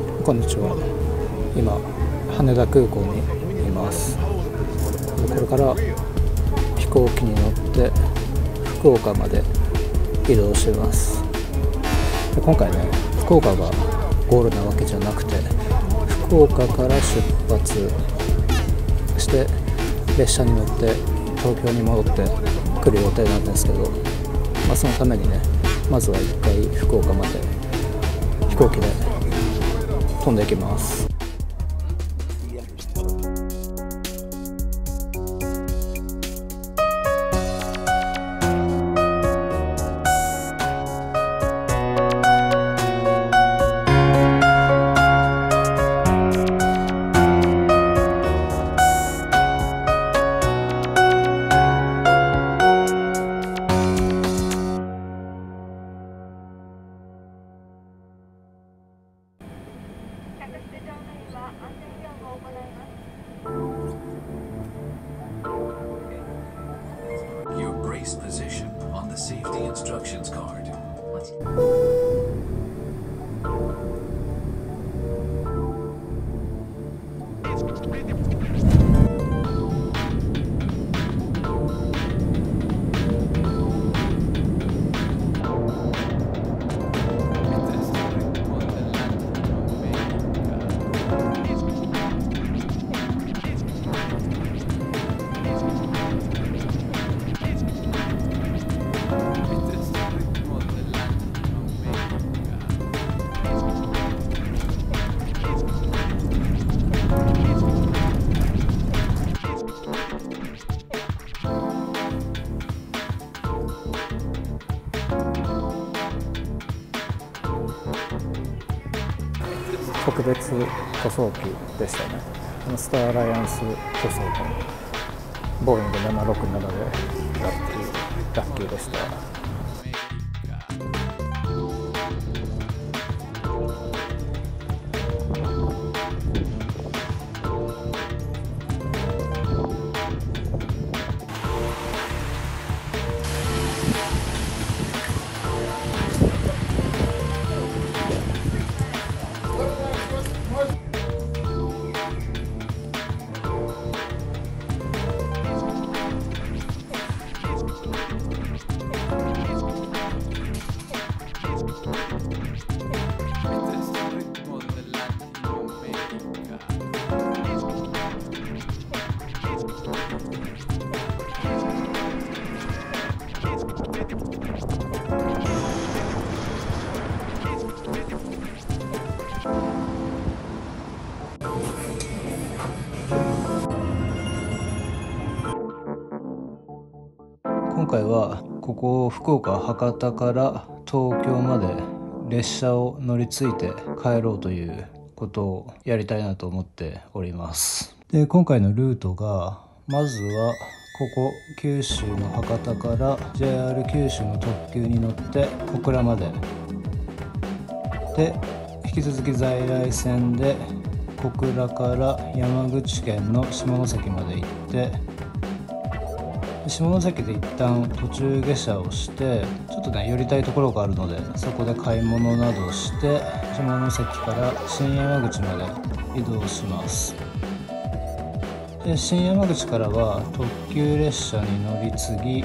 こんにちは。今羽田空港にいます。これから飛行機に乗って福岡まで移動します。で今回ね、福岡がゴールなわけじゃなくて、福岡から出発して列車に乗って東京に戻ってくる予定なんですけど、そのためにね、まずは一回福岡まで飛行機で飛んでいきます。 Your brace position on the safety instructions card. 特別塗装機でしたね。スターアライアンス塗装のボーイング767でラッキーでした。今回はここ福岡博多から東京まで列車を乗り継いで帰ろうということをやりたいなと思っております。で今回のルートが、まずはここ九州の博多から JR 九州の特急に乗って小倉までで、引き続き在来線で小倉から山口県の下関まで行って、下関で一旦途中下車をして、ちょっとね寄りたいところがあるので、そこで買い物などして下関から新山口まで移動します。で新山口からは特急列車に乗り継ぎ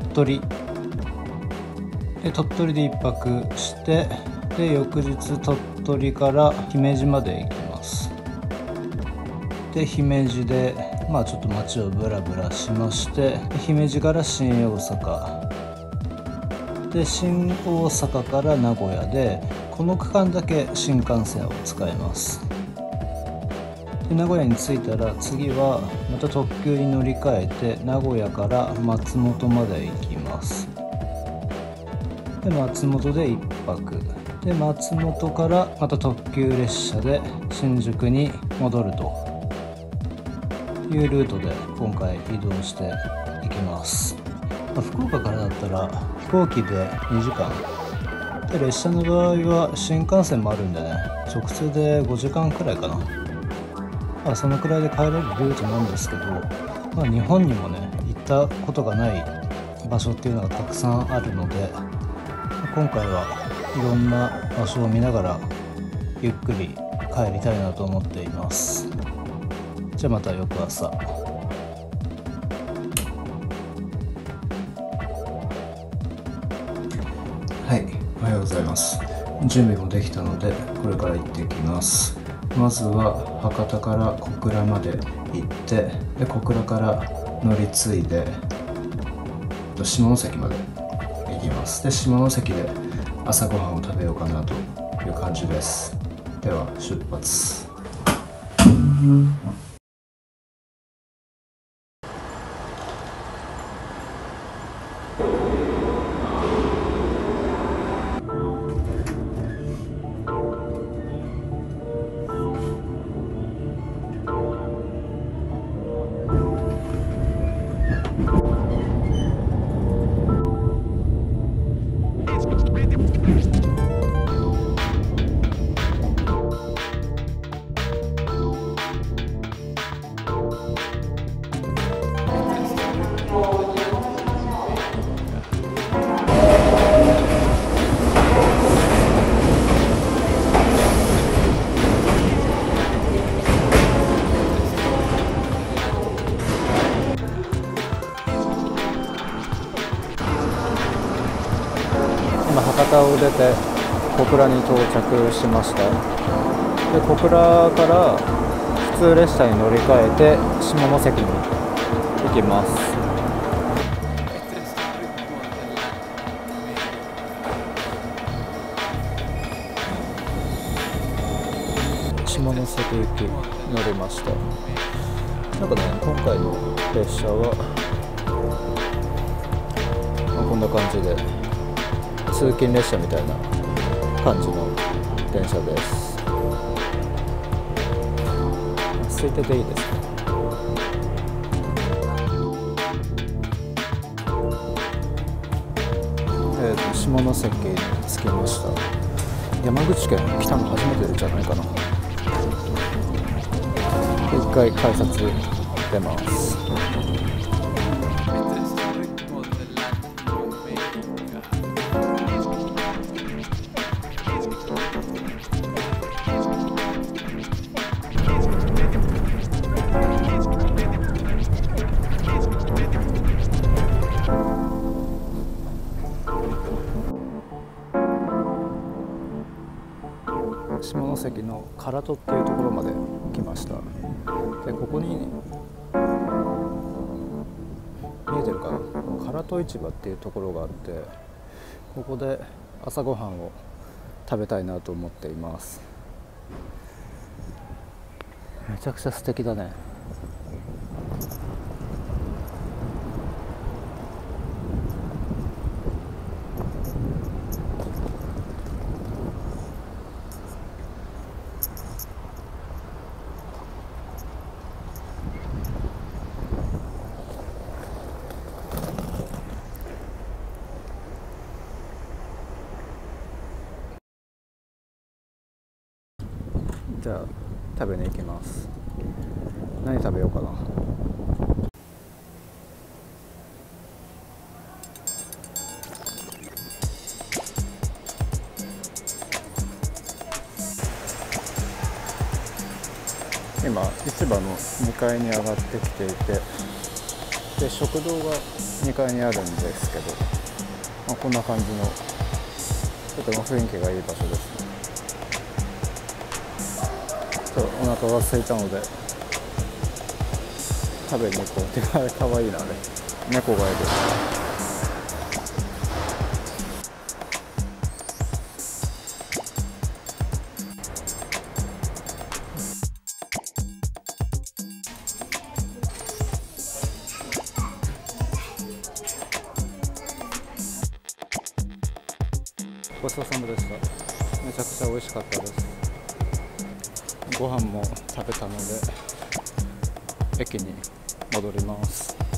鳥取で1泊して、で翌日鳥取から姫路まで行きます。で姫路でちょっと街をブラブラしまして、姫路から新大阪で、新大阪から名古屋で、この区間だけ新幹線を使います。で名古屋に着いたら、次はまた特急に乗り換えて名古屋から松本まで行きます。で松本で1泊で、松本からまた特急列車で新宿に戻るというルートで今回移動していきます。福岡からだったら飛行機で2時間で、列車の場合は新幹線もあるんでね、直通で5時間くらいかな。そのくらいで帰れるルートなんですけど、日本にもね行ったことがない場所っていうのがたくさんあるので、今回はいろんな場所を見ながらゆっくり帰りたいなと思っています。じゃあまた翌朝。はい、おはようございます。準備もできたのでこれから行ってきます。まずは博多から小倉まで行って、で小倉から乗り継いで下関まで行きます。で下関で朝ごはんを食べようかなという感じです。では出発。今博多を出て小倉に到着しました。で小倉から普通列車に乗り換えて下関に行きます。下関行き乗りました。なんかね、今回の列車は、こんな感じで通勤列車みたいな感じの電車です。空いてていいですね。下関に着きました。山口県来たの初めてじゃないかな。一回改札出ます。下関の唐戸っていうところまで来ました。でここに見えてるかな、唐戸市場っていうところがあって、ここで朝ごはんを食べたいなと思っています。めちゃくちゃ素敵だね。じゃあ食べに行きます。何食べようかな。今市場の2階に上がってきていて、で食堂が2階にあるんですけど、こんな感じのとても雰囲気がいい場所ですね。お腹が空いたので食べに行こうっていう。かわいいな、あれ猫がいる。ごちそうさまでした。めちゃくちゃ美味しかったです。ご飯も食べたので駅に戻ります。